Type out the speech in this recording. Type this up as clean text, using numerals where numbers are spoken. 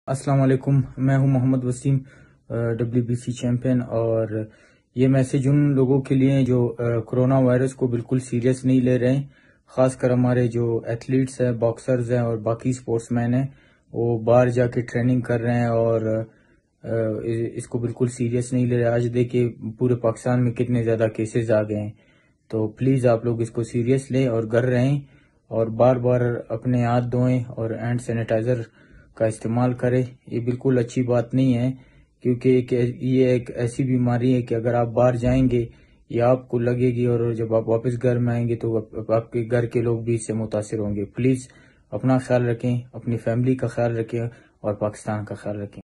अस्सलाम वालेकुम। मैं हूं मोहम्मद वसीम, WBC चैंपियन। और ये मैसेज उन लोगों के लिए जो कोरोना वायरस को बिल्कुल सीरियस नहीं ले रहे हैं। ख़ासकर हमारे जो एथलीट्स हैं, बॉक्सर्स हैं और बाकी स्पोर्ट्समैन हैं, वो बाहर जाके ट्रेनिंग कर रहे हैं और इसको बिल्कुल सीरियस नहीं ले रहे। आज देखिए पूरे पाकिस्तान में कितने ज़्यादा केसेस आ गए हैं। तो प्लीज़ आप लोग इसको सीरियस लें और घर रहें और बार बार अपने हाथ धोएं और हैंड सैनिटाइज़र का इस्तेमाल करें। ये बिल्कुल अच्छी बात नहीं है, क्योंकि ये एक ऐसी बीमारी है कि अगर आप बाहर जाएंगे ये आपको लगेगी और जब आप वापस घर में आएंगे तो आपके घर के लोग भी इससे मुतासिर होंगे। प्लीज़ अपना ख्याल रखें, अपनी फैमिली का ख्याल रखें और पाकिस्तान का ख्याल रखें।